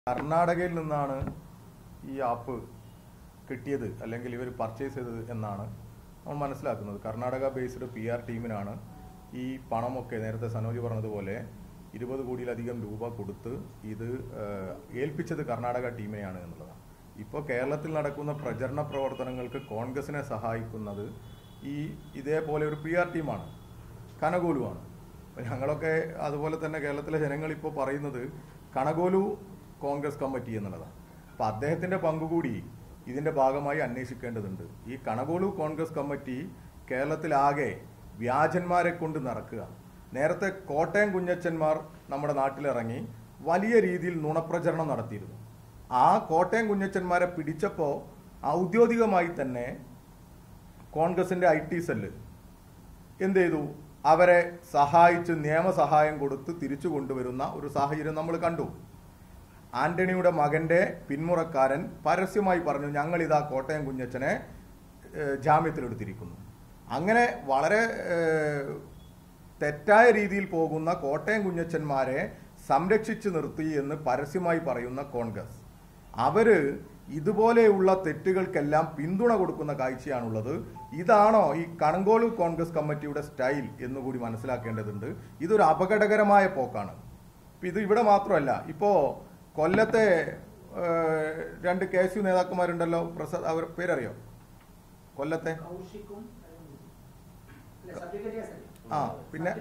കർണാടകയിൽ നിന്നാണ് ഈ ആപ്പ് കിട്ടിയത് അല്ലെങ്കിൽ ഇവർ പർച്ചേസ് ചെയ്തത് എന്നാണ് നമ്മൾ മനസ്സിലാക്കുന്നത്. കർണാടക ബേസ്ഡ് PR ടീമിനാണ് ഈ പണമൊക്കെ നേരത്തെ സനോജ് പറഞ്ഞതുപോലെ 20 കോടിയിലധികം രൂപ കൊടുത്ത് ഇത് ഏൽപ്പിച്ചത് കർണാടക ടീമിനെയാണ് എന്നുള്ളതാണ്. ഇപ്പോൾ കേരളത്തിൽ നടക്കുന്ന പ്രചരണ പ്രവർത്തനങ്ങൾക്ക് കോൺഗ്രസിനെ സഹായിക്കുന്നത് ഇതേപോലെ ഒരു PR ടീമാണ്, കനകോലുവാണ്. അപ്പോൾ ഞങ്ങളൊക്കെ അതുപോലെ തന്നെ കേരളത്തിലെ ജനങ്ങൾ ഇപ്പോൾ പറയുന്നത് കനകോലു കോൺഗ്രസ് കമ്മിറ്റി എന്നുള്ളതാണ്. അപ്പോൾ അദ്ദേഹത്തിൻ്റെ പങ്കുകൂടി ഇതിൻ്റെ ഭാഗമായി അന്വേഷിക്കേണ്ടതുണ്ട്. ഈ കനകോലു കോൺഗ്രസ് കമ്മിറ്റി കേരളത്തിലാകെ വ്യാജന്മാരെ കൊണ്ട് നടക്കുക. നേരത്തെ കോട്ടയം കുഞ്ഞച്ചന്മാർ നമ്മുടെ നാട്ടിലിറങ്ങി വലിയ രീതിയിൽ നുണപ്രചരണം നടത്തിയിരുന്നു. ആ കോട്ടയം കുഞ്ഞച്ചന്മാരെ പിടിച്ചപ്പോൾ ഔദ്യോഗികമായി തന്നെ കോൺഗ്രസിൻ്റെ IT സെല്ല് എന്ത് ചെയ്തു? അവരെ സഹായിച്ച് നിയമസഹായം കൊടുത്ത് തിരിച്ചു കൊണ്ടുവരുന്ന ഒരു സാഹചര്യം നമ്മൾ കണ്ടു. ആന്റണിയുടെ മകന്റെ പിന്മുറക്കാരൻ പരസ്യമായി പറഞ്ഞു, ഞങ്ങളിതാ കോട്ടയം കുഞ്ഞച്ചനെ ജാമ്യത്തിലെടുത്തിരിക്കുന്നു. അങ്ങനെ വളരെ തെറ്റായ രീതിയിൽ പോകുന്ന കോട്ടയം കുഞ്ഞച്ചന്മാരെ സംരക്ഷിച്ചു നിർത്തി എന്ന് പരസ്യമായി പറയുന്ന കോൺഗ്രസ്, അവര് ഇതുപോലെയുള്ള തെറ്റുകൾക്കെല്ലാം പിന്തുണ കൊടുക്കുന്ന കാഴ്ചയാണുള്ളത്. ഇതാണോ ഈ കനകോലു കോൺഗ്രസ് കമ്മിറ്റിയുടെ സ്റ്റൈൽ എന്നുകൂടി മനസ്സിലാക്കേണ്ടതുണ്ട്. ഇതൊരു അപകടകരമായ പോക്കാണ്. ഇത് ഇവിടെ മാത്രമല്ല, ഇപ്പോൾ കൊല്ലത്തെ 2 KSU നേതാക്കന്മാരുണ്ടല്ലോ, പ്രസാദ്, അവർ പേരറിയോ? കൊല്ലത്തെ പിന്നെ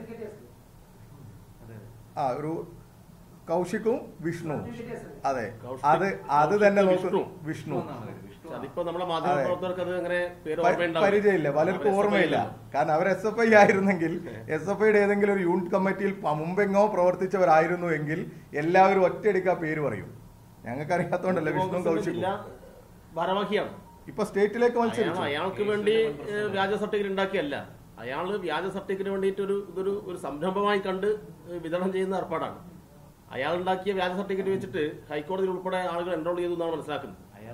ഒരു കൗശിക്കും വിഷ്ണു. അതെ, അത് തന്നെ നോക്കുന്നു. വിഷ്ണു പരിചയമില്ല, പലർക്കും ഓർമ്മയില്ല. കാരണം അവർ SFI ആയിരുന്നെങ്കിൽ, SFIയുടെ ഏതെങ്കിലും ഒരു യൂണിറ്റ് കമ്മിറ്റിയിൽ മുമ്പെങ്ങോ പ്രവർത്തിച്ചവരായിരുന്നു എങ്കിൽ എല്ലാവരും ഒറ്റയടിക്ക് ആ പേര് പറയും. ഞങ്ങൾക്ക് അറിയാത്തോണ്ടല്ലേ വിഷ്ണു കൗശിക്കും ഇപ്പൊ സ്റ്റേറ്റിലേക്ക് മത്സരിച്ചു. അയാൾക്ക് വേണ്ടി വ്യാജ സർട്ടിഫിക്കറ്റ് ഉണ്ടാക്കിയല്ല, അയാൾ വ്യാജ സർട്ടിഫിക്കറ്റിന് വേണ്ടിയിട്ട് ഒരു സംരംഭമായി കണ്ട് വിതരണം ചെയ്യുന്ന ഏർപ്പാടാണ്. അയാൾ ഉണ്ടാക്കിയ വ്യാജ സർട്ടിഫിക്കറ്റ് വെച്ചിട്ട് ഹൈക്കോടതിയിൽ ഉൾപ്പെടെ ആളുകൾ എൻറോൾ ചെയ്തു എന്നാണ് മനസ്സിലാക്കുന്നത്.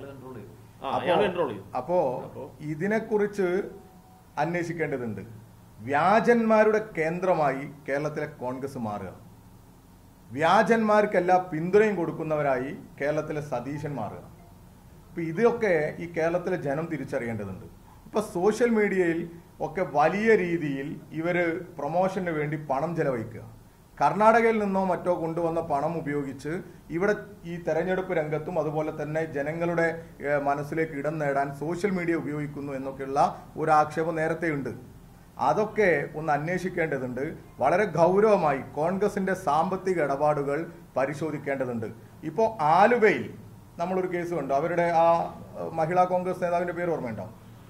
അപ്പോ ഇതിനെക്കുറിച്ച് അന്വേഷിക്കേണ്ടതുണ്ട്. വ്യാജന്മാരുടെ കേന്ദ്രമായി കേരളത്തിലെ കോൺഗ്രസ് മാറുക, വ്യാജന്മാർക്കെല്ലാം പിന്തുണയും കൊടുക്കുന്നവരായി കേരളത്തിലെ സതീശൻ മാറുക. ഇപ്പൊ ഇതൊക്കെ ഈ കേരളത്തിലെ ജനം തിരിച്ചറിയേണ്ടതുണ്ട്. ഇപ്പൊ സോഷ്യൽ മീഡിയയിൽ ഒക്കെ വലിയ രീതിയിൽ ഇവര് പ്രൊമോഷന് വേണ്ടി പണം ചെലവഴിക്കുക. കർണാടകയിൽ നിന്നോ മറ്റോ കൊണ്ടുവന്ന പണം ഉപയോഗിച്ച് ഇവിടെ ഈ തെരഞ്ഞെടുപ്പ് രംഗത്തും അതുപോലെ തന്നെ ജനങ്ങളുടെ മനസ്സിലേക്ക് ഇടം നേടാൻ സോഷ്യൽ മീഡിയ ഉപയോഗിക്കുന്നു എന്നൊക്കെയുള്ള ഒരു ആക്ഷേപം നേരത്തെയുണ്ട്. അതൊക്കെ ഒന്ന് അന്വേഷിക്കേണ്ടതുണ്ട്. വളരെ ഗൗരവമായി കോൺഗ്രസിന്റെ സാമ്പത്തിക ഇടപാടുകൾ പരിശോധിക്കേണ്ടതുണ്ട്. ഇപ്പോൾ ആലുവയിൽ നമ്മളൊരു കേസ് കണ്ടു. അവരുടെ ആ മഹിളാ കോൺഗ്രസ് നേതാവിന്റെ പേര് ഓർമ്മയുണ്ടോ?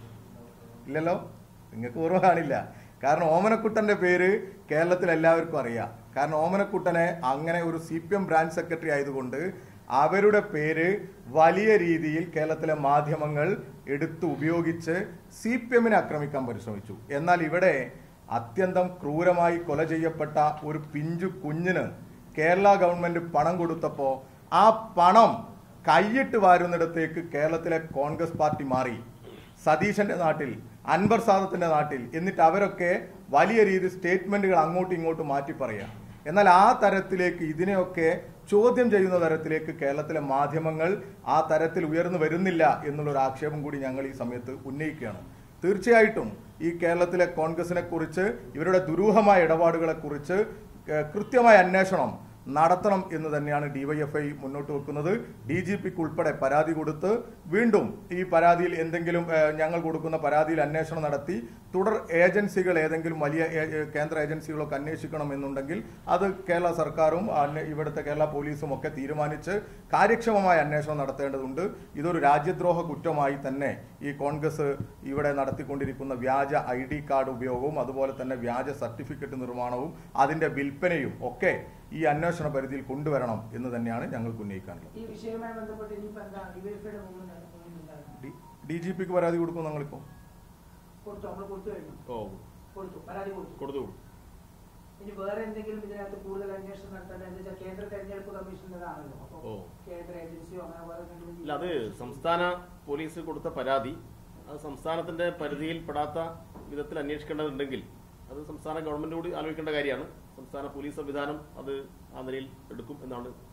ഇല്ലല്ലോ, നിങ്ങൾക്ക് ഓർമ്മ കാണില്ല. കാരണം ഓമനക്കുട്ടന്റെ പേര് കേരളത്തിൽ എല്ലാവർക്കും അറിയാം. കാരണം ഓമനക്കുട്ടനെ അങ്ങനെ ഒരു CPM ബ്രാഞ്ച് സെക്രട്ടറി ആയതുകൊണ്ട് അവരുടെ പേര് വലിയ രീതിയിൽ കേരളത്തിലെ മാധ്യമങ്ങൾ എടുത്ത് ഉപയോഗിച്ച് CPMനെ ആക്രമിക്കാൻ പരിശ്രമിച്ചു. എന്നാൽ ഇവിടെ അത്യന്തം ക്രൂരമായി കൊല ചെയ്യപ്പെട്ട ഒരു പിഞ്ചു കുഞ്ഞിന് കേരള ഗവൺമെന്റ് പണം കൊടുത്തപ്പോൾ ആ പണം കൈയിട്ട് വാരുന്നിടത്തേക്ക് കേരളത്തിലെ കോൺഗ്രസ് പാർട്ടി മാറി. സതീശന്റെ നാട്ടിൽ, അൻവർ സാദത്തിന്റെ നാട്ടിൽ, എന്നിട്ട് അവരൊക്കെ വലിയ രീതിയിൽ സ്റ്റേറ്റ്മെന്റുകൾ അങ്ങോട്ടും ഇങ്ങോട്ടും മാറ്റി പറയാം. എന്നാൽ ആ തരത്തിലേക്ക്, ഇതിനെയൊക്കെ ചോദ്യം ചെയ്യുന്ന തരത്തിലേക്ക് കേരളത്തിലെ മാധ്യമങ്ങൾ ആ തരത്തിൽ ഉയർന്നു വരുന്നില്ല എന്നുള്ളൊരു ആക്ഷേപം കൂടി ഞങ്ങൾ ഈ സമയത്ത് ഉന്നയിക്കുകയാണ്. തീർച്ചയായിട്ടും ഈ കേരളത്തിലെ കോൺഗ്രസിനെ കുറിച്ച്, ഇവരുടെ ദുരൂഹമായ ഇടപാടുകളെ കുറിച്ച് കൃത്യമായ അന്വേഷണം നടത്തണം എന്ന് തന്നെയാണ് DYFI മുന്നോട്ട് വെക്കുന്നത്. DGPക്ക് ഉൾപ്പെടെ പരാതി കൊടുത്ത് വീണ്ടും ഈ പരാതിയിൽ എന്തെങ്കിലും ഞങ്ങൾ കൊടുക്കുന്ന പരാതിയിൽ അന്വേഷണം നടത്തി തുടർ ഏജൻസികൾ ഏതെങ്കിലും വലിയ കേന്ദ്ര ഏജൻസികളൊക്കെ അന്വേഷിക്കണം എന്നുണ്ടെങ്കിൽ അത് കേരള സർക്കാരും ഇവിടുത്തെ കേരള പോലീസും ഒക്കെ തീരുമാനിച്ച് കാര്യക്ഷമമായ അന്വേഷണം നടത്തേണ്ടതുണ്ട്. ഇതൊരു രാജ്യദ്രോഹ കുറ്റമായി തന്നെ ഈ കോൺഗ്രസ് ഇവിടെ നടത്തിക്കൊണ്ടിരിക്കുന്ന വ്യാജ ID കാർഡ് ഉപയോഗവും അതുപോലെ തന്നെ വ്യാജ സർട്ടിഫിക്കറ്റ് നിർമ്മാണവും അതിന്റെ വിൽപ്പനയും ഒക്കെ ഈ അന്വേഷണ പരിധിയിൽ കൊണ്ടുവരണം എന്ന് തന്നെയാണ് ഞങ്ങൾക്ക് ഉന്നയിക്കാനുള്ളത്. DGPക്ക് പരാതി കൊടുക്കും. ഞങ്ങളിപ്പോ അത് സംസ്ഥാന പോലീസ് കൊടുത്ത പരാതി അത് സംസ്ഥാനത്തിന്റെ പരിധിയിൽ പെടാത്ത വിധത്തിൽ അന്വേഷിക്കേണ്ടതുണ്ടെങ്കിൽ അത് സംസ്ഥാന ഗവൺമെന്റ് കൂടി ആലോചിക്കേണ്ട കാര്യമാണ്. സംസ്ഥാന പോലീസ് സംവിധാനം അത് ആ നിലയിൽ എടുക്കും എന്നാണ്